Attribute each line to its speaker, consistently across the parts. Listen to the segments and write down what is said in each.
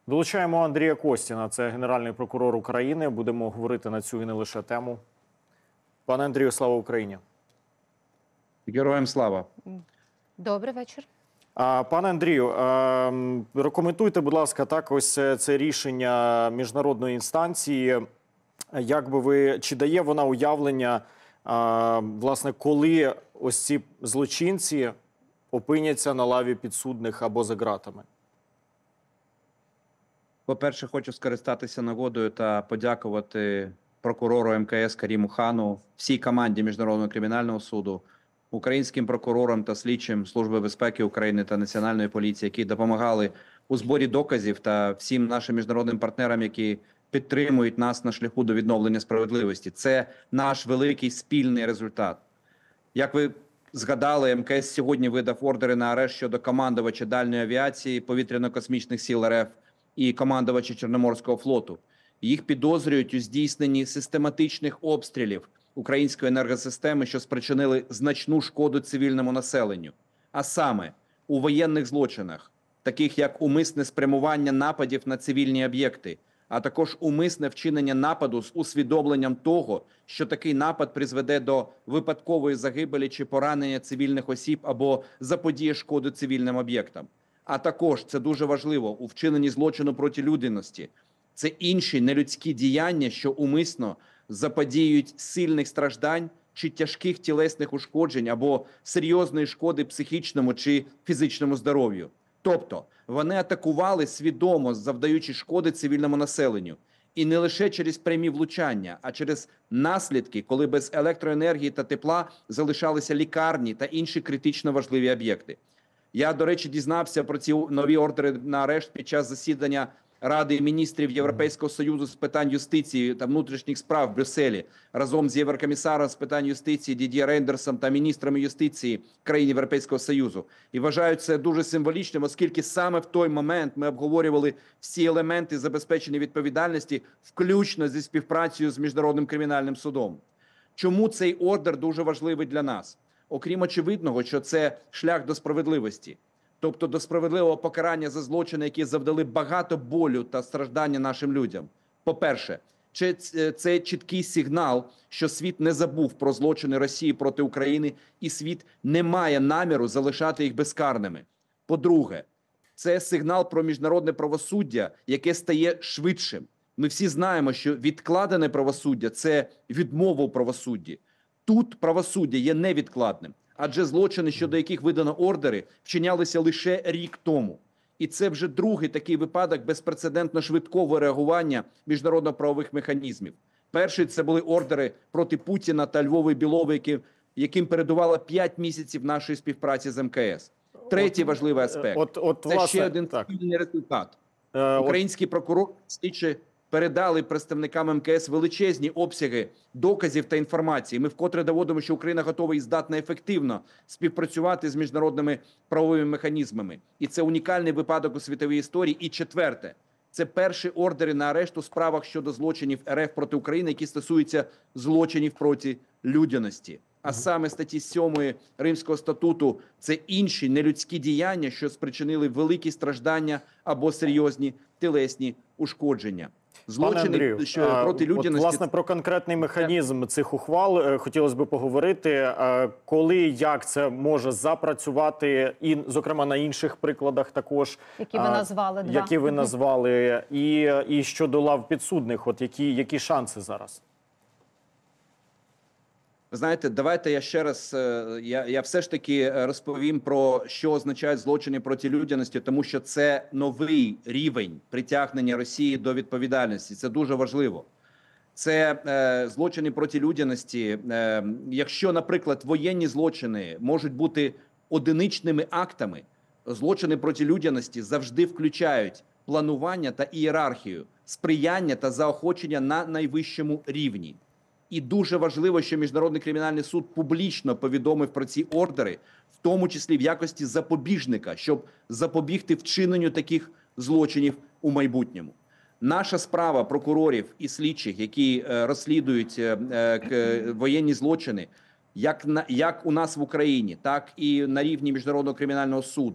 Speaker 1: Долучаємо Андрія Костіна, це Генеральний прокурор України. Будемо говорити на цю і не лише тему. Пане Андрію, слава Україні.
Speaker 2: Героям слава.
Speaker 3: Добрий вечір.
Speaker 1: Пане Андрію, рекоментуйте, будь ласка, так, ось це рішення міжнародної інстанції. Як би ви, чи дає вона уявлення, власне, коли ось ці злочинці опиняться на лаві підсудних або за ґратами?
Speaker 2: По-перше, хочу скористатися нагодою та подякувати прокурору МКС Каріму Хану, всій команді Міжнародного кримінального суду, українським прокурорам та слідчим Служби безпеки України та Національної поліції, які допомагали у зборі доказів, та всім нашим міжнародним партнерам, які підтримують нас на шляху до відновлення справедливості. Це наш великий спільний результат. Як ви згадали, МКС сьогодні видав ордери на арешт щодо командувача дальньої авіації Повітряно-космічних сил РФ і командувача Чорноморського флоту. Їх підозрюють у здійсненні систематичних обстрілів української енергосистеми, що спричинили значну шкоду цивільному населенню. А саме у воєнних злочинах, таких як умисне спрямування нападів на цивільні об'єкти, а також умисне вчинення нападу з усвідомленням того, що такий напад призведе до випадкової загибелі чи поранення цивільних осіб або заподіє шкоду цивільним об'єктам. А також, це дуже важливо, у вчиненні злочину проти людяності. Це інші нелюдські діяння, що умисно заподіють сильних страждань чи тяжких тілесних ушкоджень або серйозної шкоди психічному чи фізичному здоров'ю. Тобто, вони атакували свідомо, завдаючи шкоди цивільному населенню. І не лише через прямі влучання, а через наслідки, коли без електроенергії та тепла залишалися лікарні та інші критично важливі об'єкти. Я, до речі, дізнався про ці нові ордери на арешт під час засідання Ради міністрів Європейського Союзу з питань юстиції та внутрішніх справ в Брюсселі разом з Єврокомісаром з питань юстиції Дід'є Рейндерсом та міністрами юстиції країн Європейського Союзу. І вважаю це дуже символічним, оскільки саме в той момент ми обговорювали всі елементи забезпечення відповідальності, включно зі співпрацею з Міжнародним кримінальним судом. Чому цей ордер дуже важливий для нас? Окрім очевидного, що це шлях до справедливості. Тобто до справедливого покарання за злочини, які завдали багато болю та страждання нашим людям. По-перше, це чіткий сигнал, що світ не забув про злочини Росії проти України, і світ не має наміру залишати їх безкарними. По-друге, це сигнал про міжнародне правосуддя, яке стає швидшим. Ми всі знаємо, що відкладене правосуддя – це відмова у правосудді. Тут правосуддя є невідкладним. Адже злочини, щодо яких видано ордери, вчинялися лише рік тому. І це вже другий такий випадок безпрецедентно швидкого реагування міжнародно-правових механізмів. Перший – це були ордери проти Путіна та Львова Білова, яким передувало 5 місяців нашої співпраці з МКС. Третій важливий аспект – це ще один спільний результат. Український прокурор слідчі передали представникам МКС величезні обсяги доказів та інформації. Ми вкотре доводимо, що Україна готова і здатна ефективно співпрацювати з міжнародними правовими механізмами. І це унікальний випадок у світовій історії. І четверте, це перші ордери на арешт у справах щодо злочинів РФ проти України, які стосуються злочинів проти людяності. А саме статті 7 Римського статуту – це інші нелюдські діяння, що спричинили великі страждання або серйозні тілесні ушкодження.
Speaker 1: Злочини проти людяності. Власне, про конкретний механізм цих ухвал хотілося б поговорити. Коли, як це може запрацювати, і, зокрема, на інших прикладах також.
Speaker 3: Які ви назвали.
Speaker 1: Які ви назвали. І щодо лав підсудних, от які шанси зараз?
Speaker 2: Знаєте, давайте я ще раз, я все ж таки розповім про, що означають злочини проти людяності, тому що це новий рівень притягнення Росії до відповідальності. Це дуже важливо. Це злочини проти людяності. Якщо, наприклад, воєнні злочини можуть бути одиничними актами, злочини проти людяності завжди включають планування та ієрархію, сприяння та заохочення на найвищому рівні. І дуже важливо, що Міжнародний кримінальний суд публічно повідомив про ці ордери, в тому числі в якості запобіжника, щоб запобігти вчиненню таких злочинів у майбутньому. Наша справа прокурорів і слідчих, які розслідують воєнні злочини, як у нас в Україні, так і на рівні Міжнародного кримінального суду,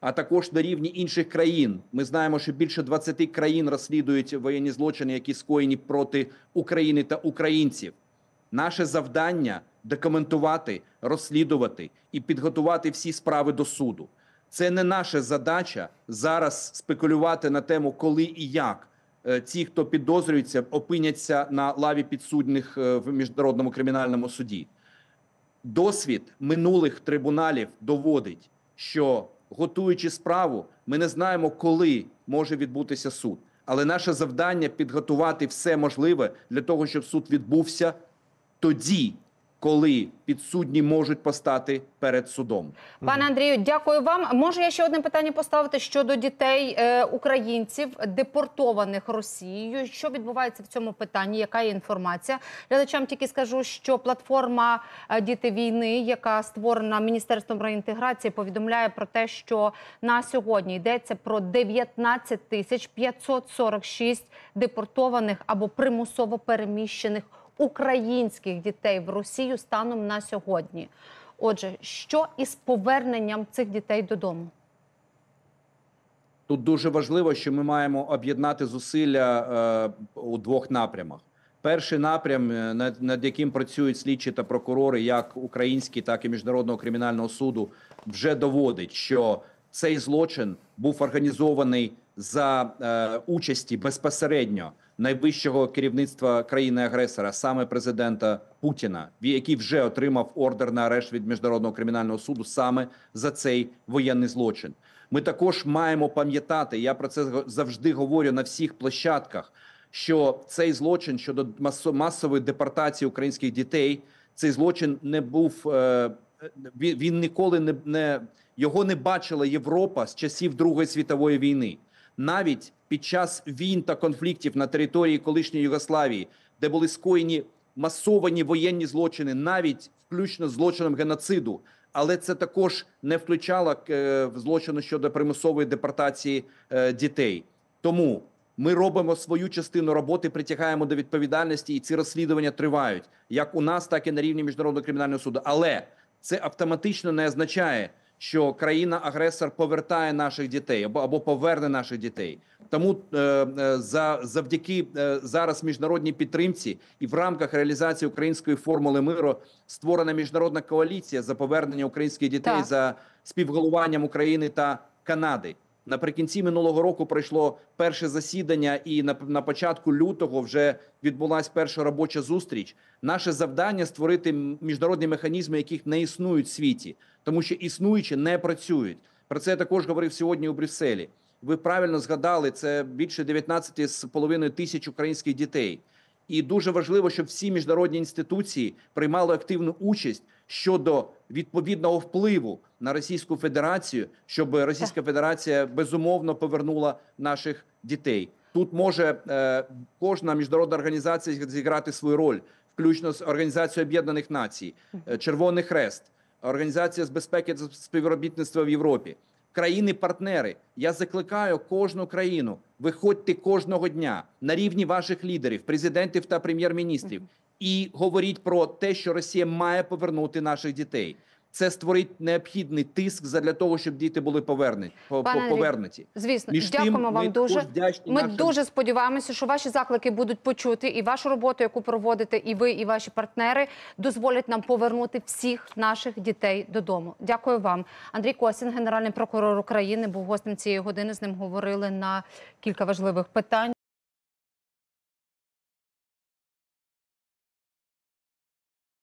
Speaker 2: а також на рівні інших країн. Ми знаємо, що більше 20 країн розслідують воєнні злочини, які скоєні проти України та українців. Наше завдання – документувати, розслідувати і підготувати всі справи до суду. Це не наша задача зараз спекулювати на тему, коли і як ті, хто підозрюється, опиняться на лаві підсудних в Міжнародному кримінальному суді. Досвід минулих трибуналів доводить, що, готуючи справу, ми не знаємо, коли може відбутися суд. Але наше завдання – підготувати все можливе для того, щоб суд відбувся тоді, коли підсудні можуть постати перед судом.
Speaker 3: Пане Андрію, дякую вам. Можу я ще одне питання поставити щодо дітей українців, депортованих Росією. Що відбувається в цьому питанні? Яка є інформація? Глядачам тільки скажу, що платформа «Діти війни», яка створена Міністерством реінтеграції, повідомляє про те, що на сьогодні йдеться про 19 546 депортованих або примусово переміщених українських дітей в Росію станом на сьогодні. Отже, що із поверненням цих дітей додому?
Speaker 2: Тут дуже важливо, що ми маємо об'єднати зусилля у двох напрямах. Перший напрям, над яким працюють слідчі та прокурори, як українські, так і Міжнародного кримінального суду, вже доводить, що цей злочин був організований за участі безпосередньо найвищого керівництва країни-агресора, саме президента Путіна, який вже отримав ордер на арешт від Міжнародного кримінального суду саме за цей воєнний злочин. Ми також маємо пам'ятати, я про це завжди говорю на всіх площадках, що цей злочин щодо масової депортації українських дітей, цей злочин не був, він ніколи його не бачила Європа з часів Другої світової війни. Навіть під час війн та конфліктів на території колишньої Югославії, де були скоєні масовані воєнні злочини, навіть включно з злочином геноциду, але це також не включало злочину щодо примусової депортації дітей. Тому ми робимо свою частину роботи, притягаємо до відповідальності, і ці розслідування тривають, як у нас, так і на рівні Міжнародного кримінального суду. Але це автоматично не означає, що країна-агресор повертає наших дітей або поверне наших дітей. Тому завдяки зараз міжнародній підтримці і в рамках реалізації української формули миру створена міжнародна коаліція за повернення українських дітей за співголовуванням України та Канади. Наприкінці минулого року пройшло перше засідання, і на початку лютого вже відбулася перша робоча зустріч. Наше завдання – створити міжнародні механізми, яких не існують в світі, тому що існуючі не працюють. Про це я також говорив сьогодні у Брюсселі. Ви правильно згадали, це більше 19,5 тисяч українських дітей. І дуже важливо, щоб всі міжнародні інституції приймали активну участь щодо відповідного впливу на Російську Федерацію, щоб Російська Федерація безумовно повернула наших дітей. Тут може кожна міжнародна організація зіграти свою роль, включно з Організацією Об'єднаних Націй, Червоний Хрест, Організація з безпеки та співробітництва в Європі. Країни-партнери, я закликаю кожну країну, виходьте кожного дня на рівні ваших лідерів, президентів та прем'єр-міністрів і говоріть про те, що Росія має повернути наших дітей. Це створить необхідний тиск для того, щоб діти були повернуті.
Speaker 3: Звісно, дякуємо вам дуже. Ми дуже сподіваємося, що ваші заклики будуть почуті, і вашу роботу, яку проводите і ви, і ваші партнери, дозволять нам повернути всіх наших дітей додому. Дякую вам. Андрій Косін, Генеральний прокурор України, був гостем цієї години. З ним говорили на кілька важливих питань.